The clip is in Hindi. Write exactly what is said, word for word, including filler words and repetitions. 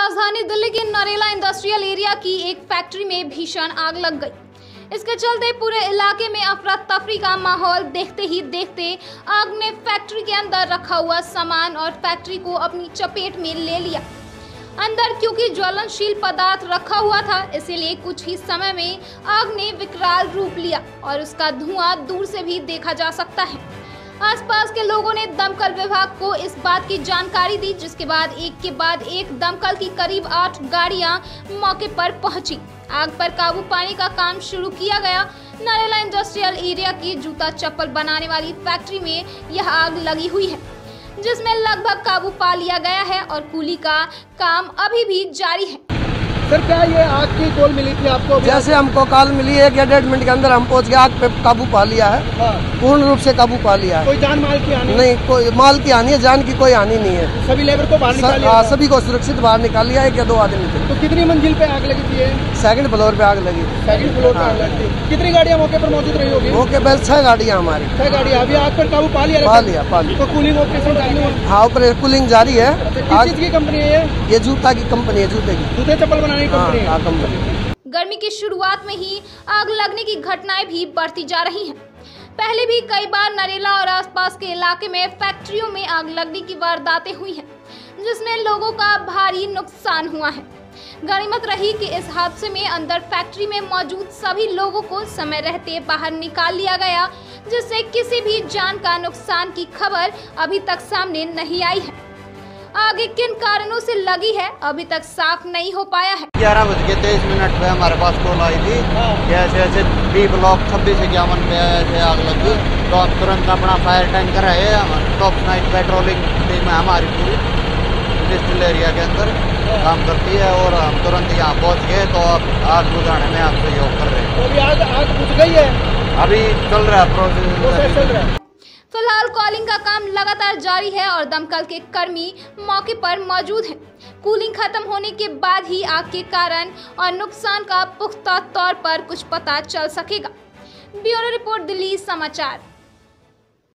राजधानी दिल्ली के नरेला इंडस्ट्रियल एरिया की एक फैक्ट्री में भीषण आग लग गई। इसके चलते पूरे इलाके में अफरा तफरी का माहौल देखते ही देखते आग ने फैक्ट्री के अंदर रखा हुआ सामान और फैक्ट्री को अपनी चपेट में ले लिया। अंदर क्योंकि ज्वलनशील पदार्थ रखा हुआ था, इसीलिए कुछ ही समय में आग ने विकराल रूप लिया और उसका धुआं दूर से भी देखा जा सकता है। आसपास के लोगों ने दमकल विभाग को इस बात की जानकारी दी, जिसके बाद एक के बाद एक दमकल की करीब आठ गाड़ियां मौके पर पहुंची। आग पर काबू पाने का काम शुरू किया गया। नरेला इंडस्ट्रियल एरिया की जूता चप्पल बनाने वाली फैक्ट्री में यह आग लगी हुई है, जिसमें लगभग काबू पा लिया गया है और कूली का काम अभी भी जारी है। सर, क्या ये आग की कॉल मिली थी आपको? जैसे हमको कॉल मिली है कि डेढ़ मिनट के अंदर हम पहुंच गए, आग पे काबू पा लिया है। हाँ। पूर्ण रूप से काबू पा लिया है। कोई जान माल की हानि नहीं? कोई माल की हानि है, जान की कोई हानि नहीं है। सभी लेबर को बाहर निकाल लिया? सभी को सुरक्षित बाहर निकाल लिया है। क्या दो आदमी थे। तो कितनी मंजिल पे आग लगी थी? सेकंड फ्लोर पे आग लगी। सेकंड फ्लोर पे आग लगी थी। कितनी गाड़ियाँ मौके पर मौजूद रही होगी? मौके पर छह गाड़ियाँ हमारी। छह गाड़ियाँ। अभी आग पर काबू पा लिया? पा लिया पा लिया। तो कूलिंग ऑपरेशन चालू है? हाँ, ऊपर कूलिंग जारी है। किस चीज की कंपनी है ये? ये जूता की कंपनी है, जूते की, जूते चप्पल बनाने की कंपनी है। कंपनी। गर्मी की शुरुआत में ही आग लगने की घटनाएं भी बढ़ती जा रही हैं। पहले भी कई बार नरेला और आसपास के इलाके में फैक्ट्रियों में आग लगने की वारदातें हुई हैं, जिसमें लोगों का भारी नुकसान हुआ है। गनीमत रही कि इस हादसे में अंदर फैक्ट्री में मौजूद सभी लोगों को समय रहते बाहर निकाल लिया गया, जिससे किसी भी जान का नुकसान की खबर अभी तक सामने नहीं आई है। आगे किन कारणों से लगी है अभी तक साफ नहीं हो पाया है। ग्यारह बज के तेईस मिनट पे हमारे पास कॉल आई थी कि ऐसे ऐसे बी ब्लॉक छब्बीस इक्यावन पे ऐसे आग लगी। तो हम तुरंत अपना फायर टैंकर है, टॉप नाइट पेट्रोलिंग टीम है हमारी पूरी इंडस्ट्रियल एरिया के अंदर काम करती है और हम तुरंत यहाँ पहुँच गए। तो अब आग बुझाने में आप सहयोग कर रहे हैं। तो अभी आग आग बुझ गई है? अभी चल रहा है प्रोसेस चल रहा है। फिलहाल कॉलिंग का काम लगातार जारी है और दमकल के कर्मी मौके पर मौजूद हैं। कूलिंग खत्म होने के बाद ही आग के कारण और नुकसान का पुख्ता तौर पर कुछ पता चल सकेगा। ब्यूरो रिपोर्ट, दिल्ली समाचार।